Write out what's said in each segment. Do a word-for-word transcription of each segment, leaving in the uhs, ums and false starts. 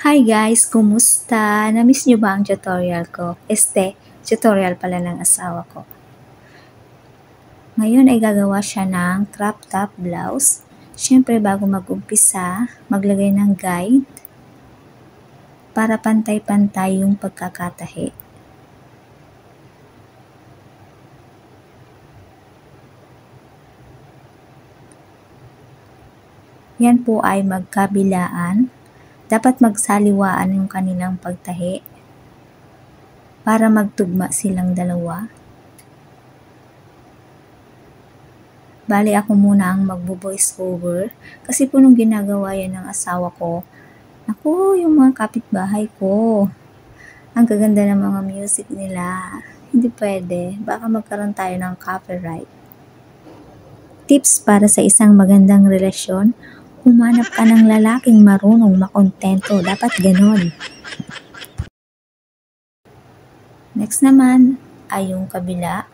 Hi guys! Kumusta? Na-miss nyo ba ang tutorial ko? Este, tutorial pala ng asawa ko. Ngayon ay gagawa siya ng crop top blouse. Siyempre bago mag-umpisa, maglagay ng guide para pantay-pantay yung pagkakatahi. Yan po ay magkabilaan. Dapat magsaliwaan yung kanilang pagtahi para magtugma silang dalawa. Bali ako muna ang magbo-voice over kasi po nung ginagawa yan ng asawa ko, naku, yung mga kapitbahay ko, ang gaganda ng mga music nila. Hindi pwede, baka magkaroon tayo ng copyright. Tips para sa isang magandang relasyon, humanap ka ng lalaking marunong makontento. Dapat ganon. Next naman ay yung kabila.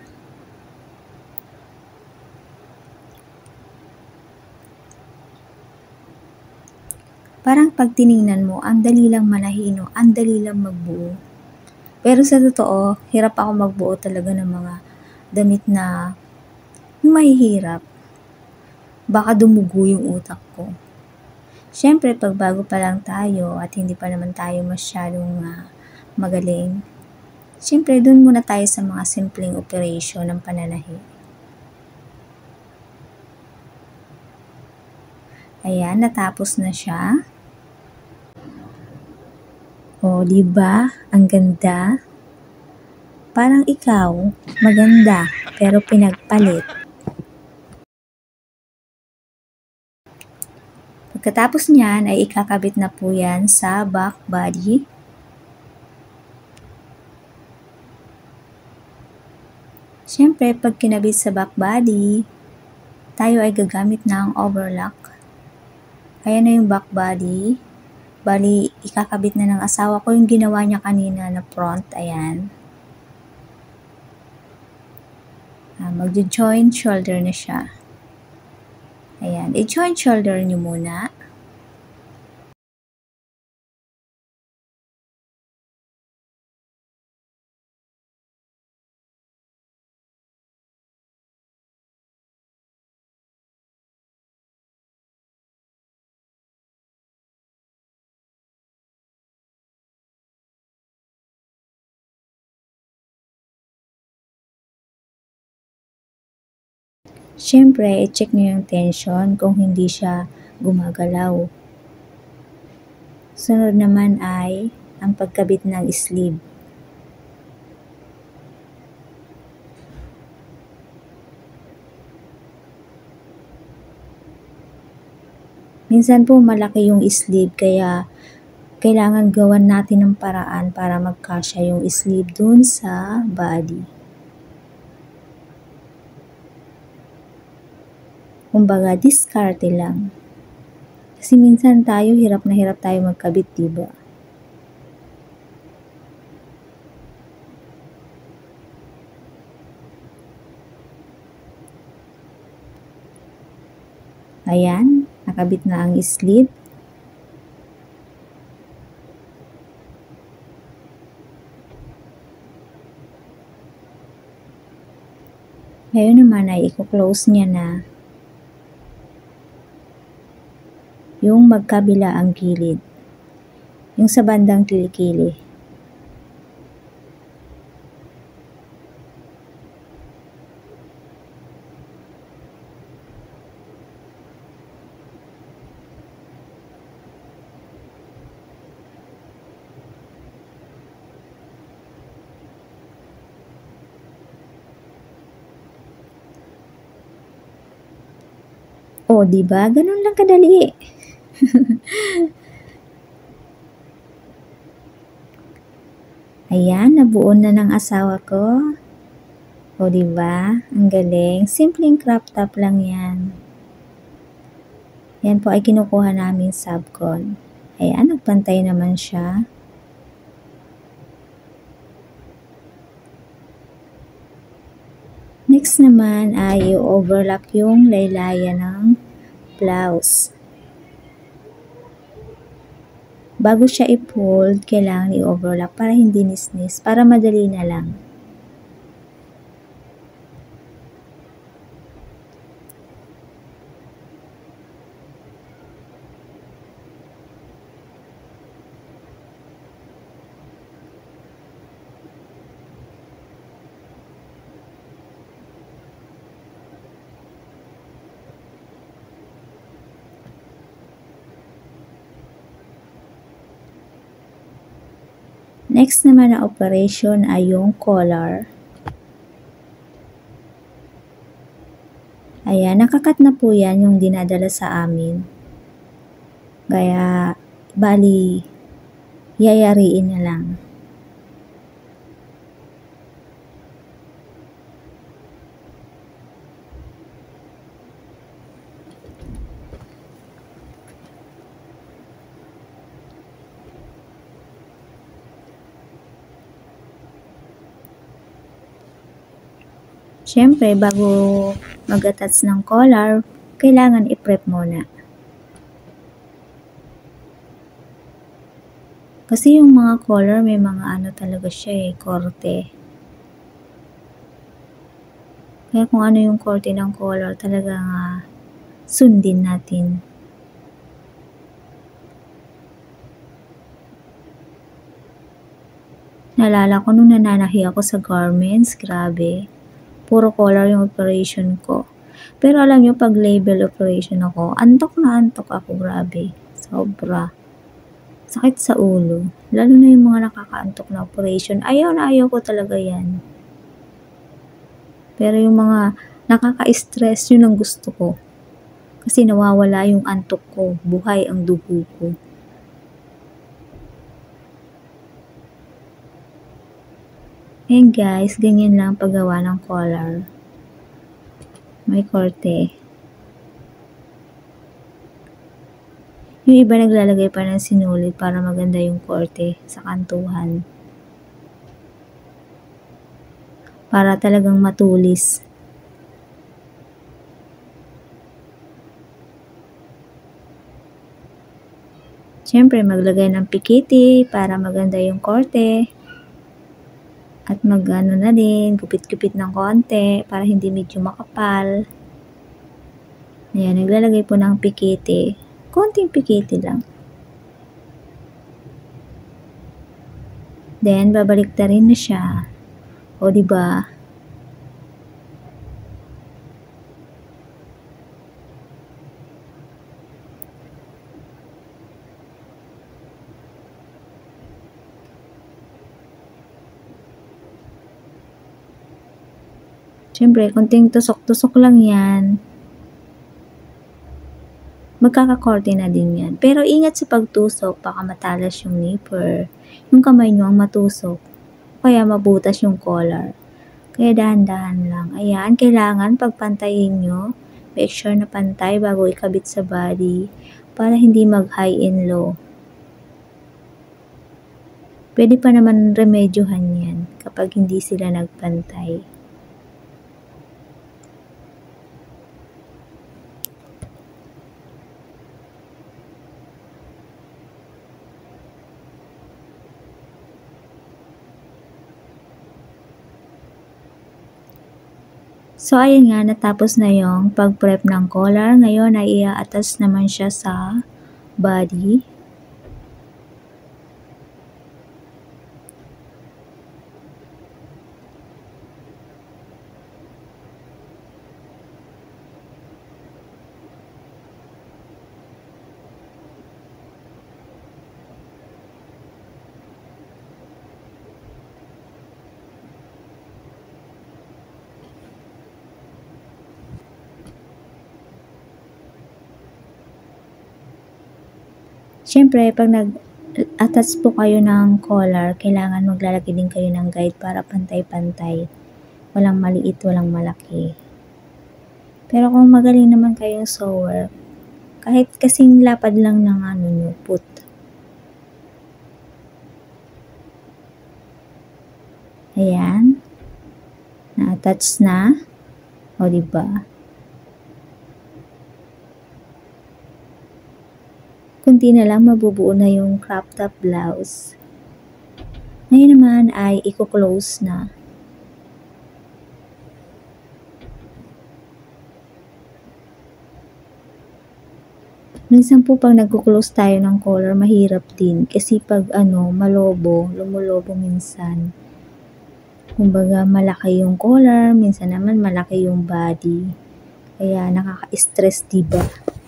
Parang pag tiningnan mo, ang dali lang manahino, ang dali lang magbuo. Pero sa totoo, hirap ako magbuo talaga ng mga damit na yung mahihirap. Baka dumugo yung utak ko. Siyempre, pag bago pa lang tayo at hindi pa naman tayo masyadong uh, magaling, siyempre, dun muna tayo sa mga simpleng operation ng pananahi. Ayan, natapos na siya. O, diba? Ang ganda. Parang ikaw, maganda, pero pinagpalit. Pagkatapos niyan ay ikakabit na po yan sa back body. Siyempre, pag kinabit sa back body, tayo ay gagamit ng overlock. Ayan na yung back body. Bali, ikakabit na ng asawa ko yung ginawa niya kanina na front. Ayan. Uh, Mag-join shoulder na siya. Ayan. I-join shoulder niyo muna. Siyempre, i-check niyo yung tension kung hindi siya gumagalaw. Sunod naman ay ang pagkabit ng sleeve. Minsan po malaki yung sleeve kaya kailangan gawan natin ng paraan para magkasya yung sleeve dun sa body. Kumbaga, diskarte lang. Kasi minsan tayo, hirap na hirap tayo magkabit, diba? Ayan, nakabit na ang sleeve. Ngayon naman ay i-close niya na yung magkabila ang gilid. Yung sa bandang kilikili. O, diba? Ganun lang kadali. Ayan, nabuo na ng asawa ko. O, diba? Ang galing. Simpleng crop top lang yan. Yan po ay kinukuha namin subcon. Ayan, nagpantay naman siya. Next naman ay i-overlock yung laylayan ng blouse. bago siya i-fold, kailangan i-overlap para hindi nisnis, para madali na lang. Next naman na operation ay yung collar. Ayan, nakakat na po yan yung dinadala sa amin. Kaya, bali, yayariin na lang. Siyempre, bago mag-attach ng collar, kailangan i-prep muna. Kasi yung mga collar, may mga ano talaga siya eh, korte. Kaya kung ano yung korte ng collar, talagang uh, sundin natin. Naalala ko nung nananahi ako sa garments, grabe. Puro collar yung operation ko. Pero alam nyo, pag label operation ako, antok na antok ako, grabe. Sobra. Sakit sa ulo. Lalo na yung mga nakakaantok na operation. Ayaw na ayaw ko talaga yan. Pero yung mga nakaka-stress, yun ang gusto ko. Kasi nawawala yung antok ko. Buhay ang dugo ko. Ayan guys, ganyan lang paggawa ng collar. May korte. Yung iba naglalagay pa ng sinulit para maganda yung korte sa kantuhan. Para talagang matulis. Siyempre, maglagay ng pikiti para maganda yung korte. At mag-ano na din, gupit-gupit ng konti para hindi medyo makapal. Ayan, naglalagay po ng pikiti. Konting pikiti lang. Then, babalik na rin na siya. O, diba? Siyempre, konting tusok-tusok lang yan. Magkakakorte na din yan. Pero ingat sa pagtusok, baka matalas yung nipper. Yung kamay nyo ang matusok. Kaya mabutas yung collar. Kaya dahan-dahan lang. Ayan, kailangan pagpantayin nyo. Make sure na pantay bago ikabit sa body. Para hindi mag-high and low. Pwede pa naman remedyohan yan kapag hindi sila nagpantay. So, ayun nga, natapos na yung pag-prep ng collar. Ngayon ay i-attach naman siya sa body. Siyempre, pag nag-attach po kayo ng collar, kailangan maglalagay din kayo ng guide para pantay-pantay. Walang maliit, walang malaki. Pero kung magaling naman kayong sewer, kahit kasing lapad lang ng ano nyo, put. Ayan. Na-attach na. O, diba? kunti na lang mabubuo na yung crop top blouse. Ngayon naman ay i-close na. Minsan po pag nagko-close tayo ng collar, mahirap din. Kasi pag ano, malobo, lumulobo minsan. Kumbaga malaki yung collar, minsan naman malaki yung body. Kaya nakaka-stress, diba?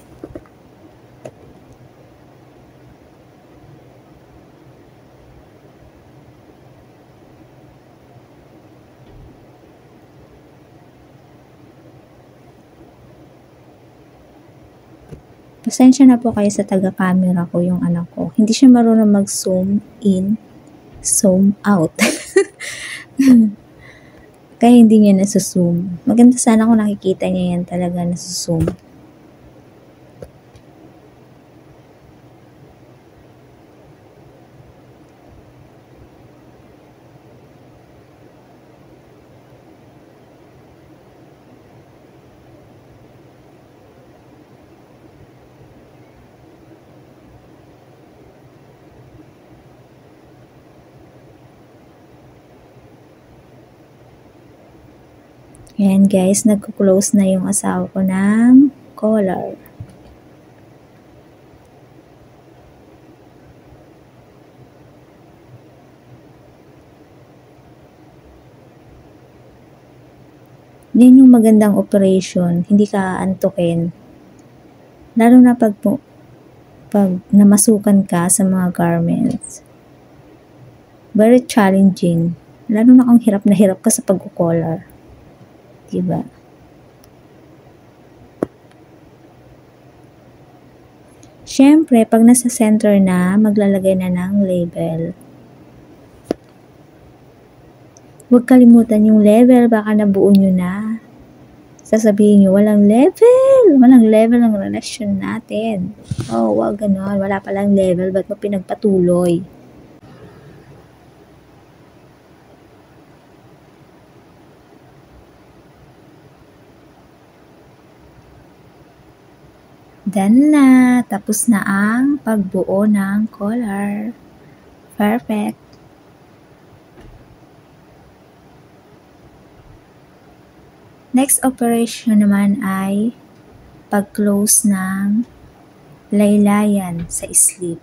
Pasensya na po kayo sa taga-camera ko, yung anak ko. Hindi siya marunong mag-zoom in, zoom out. Kaya hindi niya nasuzoom. Maganda sana kung nakikita niya yan talaga nasuzoom. Ayan guys, nagko-close na yung asawa ko ng collar. Yan yung magandang operation, hindi ka aantukin. Lalo na pag, pag namasukan ka sa mga garments. Very challenging. Lalo na kung hirap na hirap ka sa pag-collar. Diba? Siyempre, pag nasa center na, maglalagay na ng label. Huwag kalimutan yung level, baka nabuo nyo na. Sasabihin nyo, walang level! Walang level ang relasyon natin. Oh, wag ganon. Wala palang level, ba't mo pinagpatuloy? Done na. Tapos na ang pagbuo ng collar. Perfect. Next operation naman ay pag-close ng laylayan sa sleeve.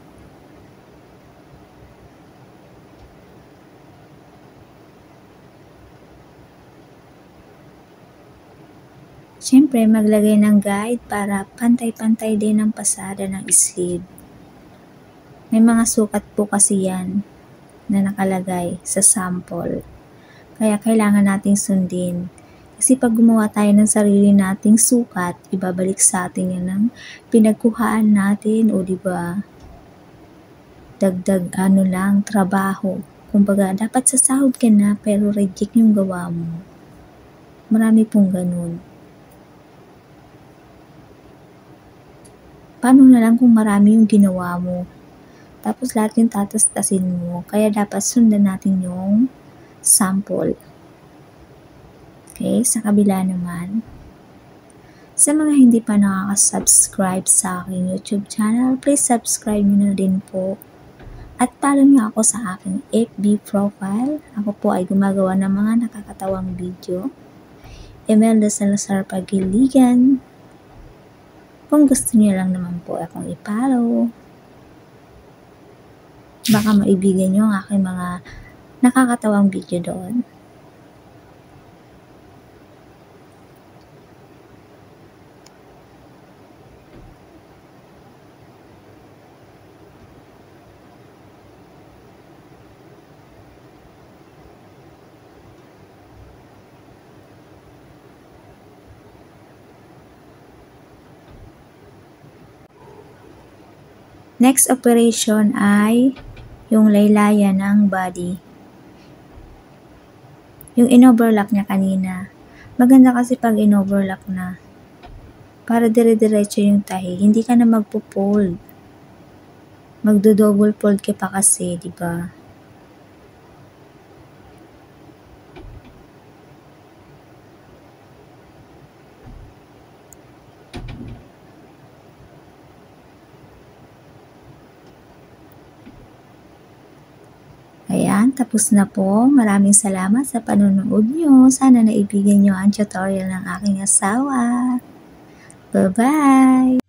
Siyempre, maglagay ng guide para pantay-pantay din ang pasada ng sleeve. May mga sukat po kasi yan na nakalagay sa sample. Kaya kailangan nating sundin. Kasi pag gumawa tayo ng sarili nating sukat, ibabalik sa atin yan ng pinagkuhaan natin o diba dagdag ano lang, trabaho. Kumbaga, dapat sasahod ka na pero reject yung gawa mo. Marami pong ganun. Paano na lang kung marami yung ginawa mo? Tapos lahat yung tatastasin mo. Kaya dapat sundan natin yung sample. Okay, sa kabila naman. Sa mga hindi pa nakaka-subscribe sa aking YouTube channel, please subscribe nyo na din po. At follow nyo ako sa aking F B profile. Ako po ay gumagawa ng mga nakakatawang video. Imelda Salazar Pagiligan. Kung gusto niyo lang naman po akong i-follow, baka maibigan nyo ang aking mga nakakatawang video doon. Next operation ay yung laylayan ng body. Yung in-overlock niya kanina. Maganda kasi pag in-overlock na. Para dire-diretso yung tahi. Hindi ka na magpo-fold. Magdo-double fold ka pa kasi, di ba? tapos na po. Maraming salamat sa panonood nyo. Sana naibigan nyo ang tutorial ng aking asawa. Bye-bye!